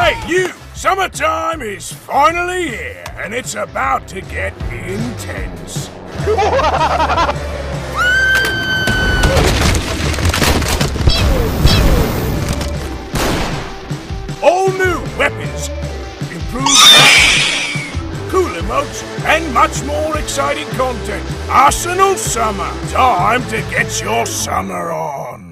Hey, you! Summertime is finally here, and it's about to get intense. All new weapons, improved maps, cool emotes, and much more exciting content. Arsenal Summer. Time to get your summer on.